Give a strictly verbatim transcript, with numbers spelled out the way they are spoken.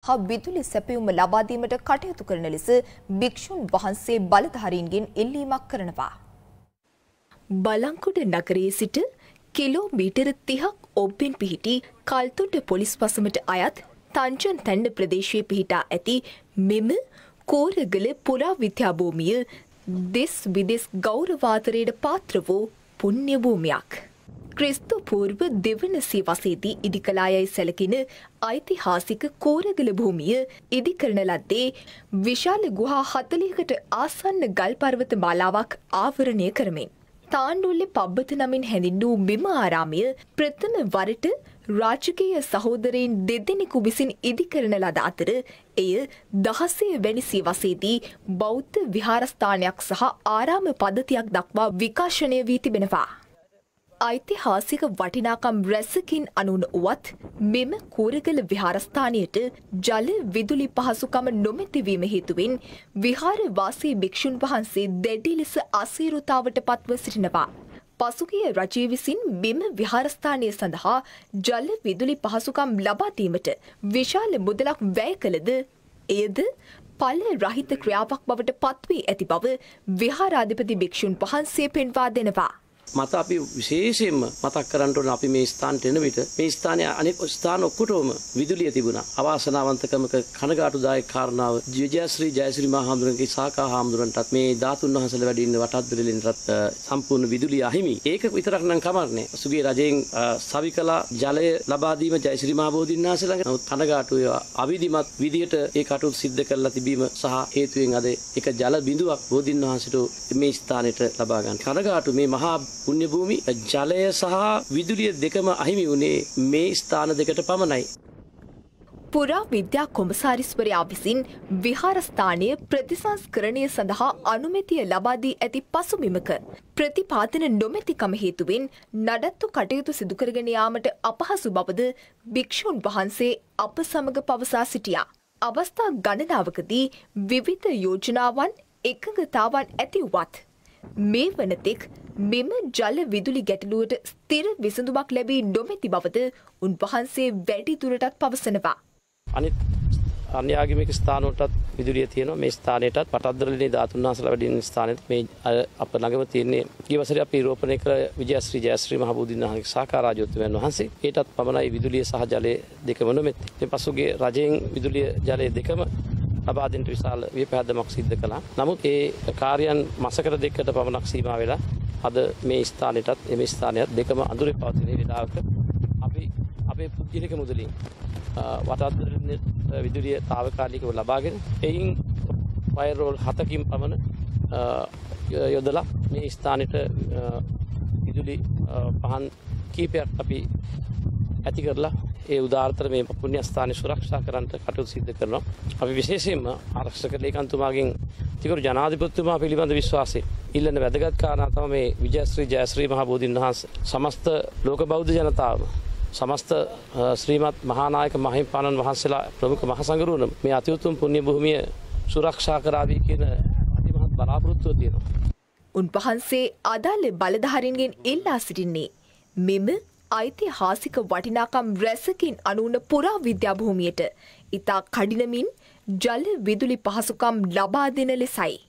හා විදුලි සැපයුම ලබා දීමට කටයුතු කරන ලෙස භික්ෂුන් වහන්සේ බලධාරීන්ගෙන් ඉල්ලීමක් කරනවා. බලංකොඩ නගරයේ සිට කිලෝමීටර තිහක් ඔබ්බෙන් පිහිටි කල්තොට පොලිස් වසමට අයත් තංජන් තැන්න ප්‍රදේශයේ පිහිටා ඇති මෙම කෝරගල පුරා විද්‍යා භූමිය දෙස් විදෙස් ගෞරවාදරයට පාත්‍ර වූ පුණ්‍ය භූමියක්. ක්‍රිස්තු පූර්ව දෙවන සියවසේදී ඉදිකලායයි සැලකින ඓතිහාසික කෝරගල භූමිය ඉදිකරන ලද්දේ විශාල ගුහා හතළිහකට ආසන්න ගල් පර්වත මාලාවක් ආවරණය කරමින් තාණ්ඩුල්ලේ පබ්බත නමින් හැඳින්වූ මෙම ආරාමය ප්‍රථම වරට රාජකීය සහෝදරයින් දෙදෙනෙකු විසින් ඉදිකරන ලද අතර එය දහසය වැනි සියවසේදී බෞද්ධ විහාරස්ථානයක් සහ ආරාම පද්ධතියක් දක්වා විකාශනය වී තිබෙනවා. ඓතිහාසික වටිනාකම් රැසකින් අනුන උවත් මෙම කෝරගල විහාරස්ථානයට ජල විදුලි පහසුකම නොමැතිවීම හේතුවෙන් විහාර වාසී භික්ෂුන් වහන්සේ දැඩි ලෙස අසීරුතාවට පත්ව සිටිනවා. පසුගිය රජය විසින් මෙම විහාරස්ථානය සඳහා ජල විදුලි පහසුකම් ලබා දීමට විශාල මුදලක් වැය කළද එයද ඵල රහිත ක්‍රියාවක් බවට පත්වී ඇති බව විහාරාධිපති භික්ෂුන් වහන්සේ පෙන්වා දෙනවා. මත අපි විශේෂයෙන්ම මතක් කරන්න ඕන අපි මේ ස්ථානට එන විට මේ ස්ථානයේ අනෙක් ස්ථාන ඔක්කොටම විදුලිය තිබුණා. අවාසනාවන්තකමක කනගාටුදායක කාරණාව විජයශ්‍රී ජයශ්‍රී මහ හාමුදුරන්ගේ සාකා හාමුදුරන්ටත් මේ ධාතුන් වහන්සේලා වැඩි ඉන්න වටත්දෙලෙන්ටත් සම්පූර්ණ විදුලිය අහිමි. ඒක විතරක් නම් කමන්නේ. සුගිය රජයෙන් සවිකලා ජලය ලබා දීම ජයශ්‍රී මහ බෝධින්නාසලා නමුත් කනගාටුව අවිධිමත් විදියට ඒ කටයුතු සිද්ධ කරලා තිබීම සහ හේතුවෙන් අද එක ජල බිඳුවක් බෝධින්නාසට මේ ස්ථානෙට ලබා ගන්න. කනගාටු මේ මහා පුණ්‍ය භූමි ජලය සහ විදුලිය දෙකම අහිමි වුණේ මේ ස්ථාන දෙකට පමණයි. පුරා විද්‍යා කොමසාරිස්වරයා විසින් විහාරස්ථානය ප්‍රතිසංස්කරණය සඳහා අනුමැතිය ලබා දී ඇති පසුබිමක ප්‍රතිපාදන නොමැතිකම හේතුවෙන් නඩත්තු කටයුතු සිදු කරගෙන යාමට අපහසු බවද භික්ෂුන් වහන්සේ අප සමග පවසා සිටියා. අවස්ථා ගණනාවකදී විවිධ යෝජනාවන් එකඟතාවන් ඇති වුවත් මේ වනතෙක් මෙම ජල විදුලි ගැටලුවට ස්ථිර විසඳුමක් ලැබී නොමැති බවද උන්වහන්සේ වැඩි දුරටත් පවසනවා. අනිත් අන්‍යාගමික ස්ථානවලටත් විදුලිය තියෙනවා. මේ ස්ථානයටත් පටද්දරලේ ධාතුන් වහන්සේලා වැඩි ඉන්න ස්ථානෙත් මේ අප ළඟම තියෙන්නේ ගිය වසරේ අපි රෝපණය කළ විජයශ්‍රී ජයශ්‍රී මහ බෝධින්නාථගේ සාකා රාජෝත්තමයන් වහන්සේ. ඒටත් පමණයි විදුලිය සහ ජලය දෙකම නොමැති. මේ පසුගිය රජයෙන් විදුලිය ජලය දෙකම ලබා දෙන්න විශාල විපැද්දමක් සිද්ධ කළා. නමුත් ඒ කාර්යයන් මාසකට දෙකකට පමණක් සීමා වෙලා අද මේ ස්ථානෙටත් මේ ස්ථානයත් දෙකම අඳුරේ පවතින වේලාවක අපි අපේ පුද්ගලික මුදලින් වටාත්තරේ විදුලිය తాවකාලිකව ලබාගෙන එයින් වයර් හතකින් පමණ යොදලා මේ ස්ථානෙට විදුලි පහන් කීපයක් අපි ඇති කරලා ඒ උදාාරතර මේ පුණ්‍ය ස්ථානය සුරක්ෂා කරන්නට කටයුතු සිදු කරනවා. අපි විශේෂයෙන්ම ආරක්ෂක ලේකම්තුමාගෙන් තිකරු ජනාධිපතිතුමා පිළිබඳ විශ්වාසය ඉල්ලන වැදගත් කාරණා තමයි මේ විජයශ්‍රී ජයශ්‍රී මහ බෝධින්වහන්සේ සමස්ත ලෝක බෞද්ධ ජනතාවම සමස්ත ශ්‍රීමත් මහානායක මහින්පාණන් වහන්සේලා ප්‍රමුඛ මහසඟරුවන මේ අති උතුම් පුණ්‍ය භූමිය සුරක්ෂා කරාවි කියන අතිමහත් බලාපොරොත්තුව තියෙනවා. උන්වහන්සේ අදාළ බලධාරීන්ගෙන් ඉල්ලා සිටින්නේ මෙම ඓතිහාසික වටිනාකම් රැසකින් අනුන පුරා විද්‍යා භූමියට ඉතා කඩිනමින් ජල විදුලි පහසුකම් ලබා දෙන ලෙසයි.